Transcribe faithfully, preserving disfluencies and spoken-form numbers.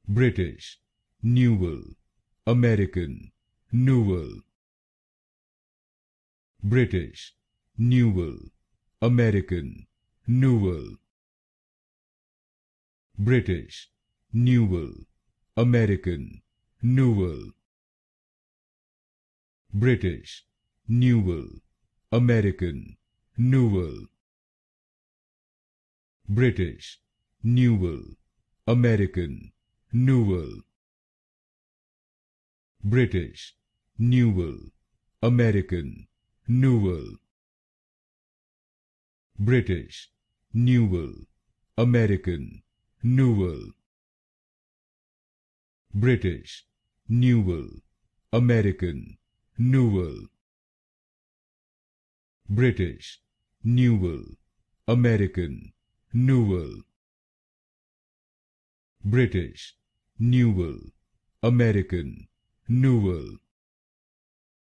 British, Newel, American, Newel. British, Newel, American, Newel. British, Newel, American, Newel. British, Newel, American, Newel. British, Newel, American, Newel. British, Newel, American, Newel. British, Newel, American, Newel. British, Newel, American, Newel. British, Newel, American, Newel. British, Newel, American, Newel.